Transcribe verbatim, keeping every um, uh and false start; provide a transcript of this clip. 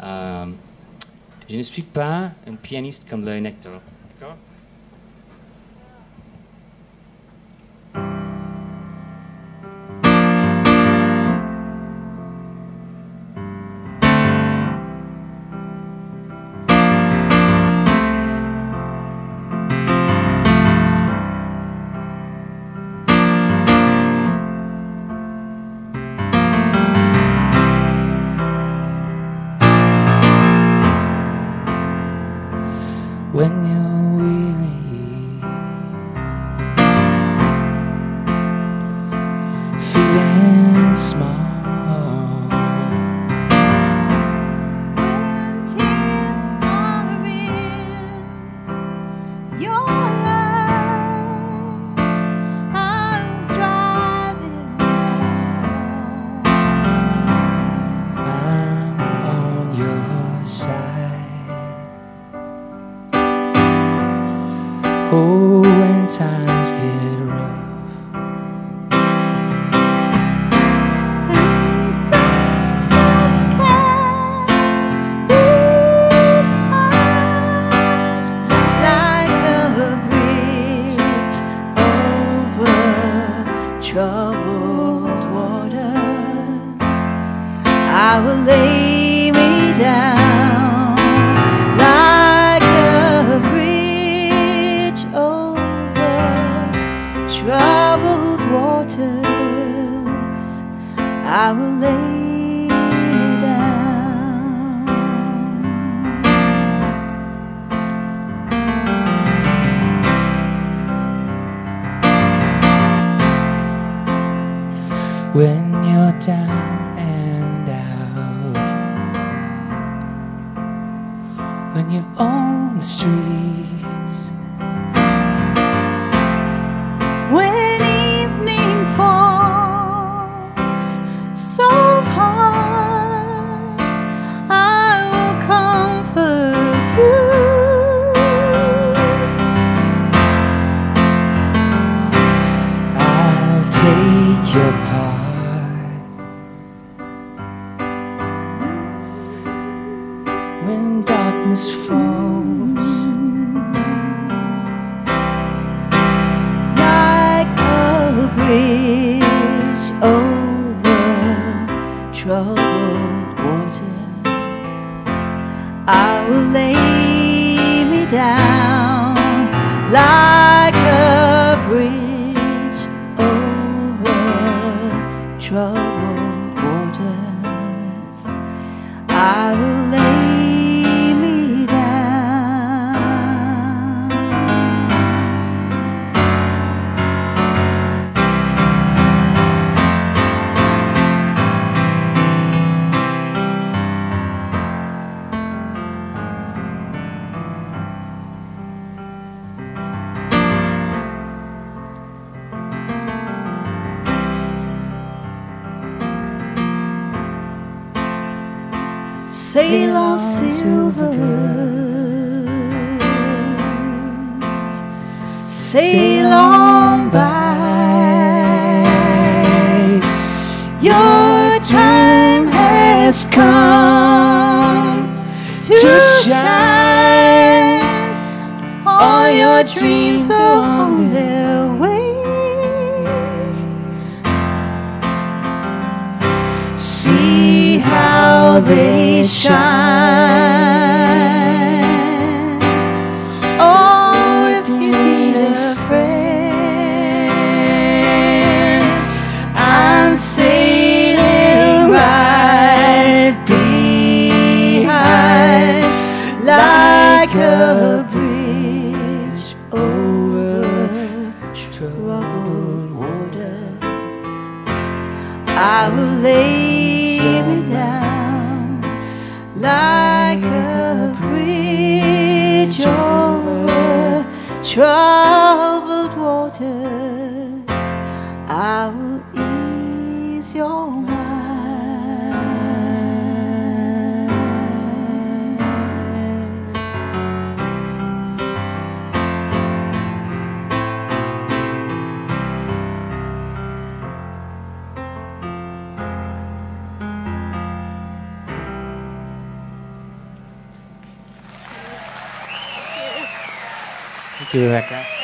Euh, je ne suis pas un pianiste comme Larry Knetchel. D'accord? When you're weary, feeling small, when tears are in your eyes, I'm driving round. I'm on your side. Oh, when times get rough And friends just can't be found, like a bridge over troubled water, I will lay me down like a bridge over troubled waters. I will lay me down. when you're down and out, when you're on the streets, When evening falls so hard, I will comfort you. I'll take your part. When darkness falls, Like a bridge over troubled waters, I will lay me down like a bridge over troubled waters. I will lay me down. Sail on, silver, sail on by. Your time has come to, To shine. All your dreams are on their way. See how they shine. Oh, if you need a friend, I'm sailing right behind, like a bridge over troubled waters. I will lay me down like a bridge over troubled waters. I will ease your mind. Thank you, Rebecca.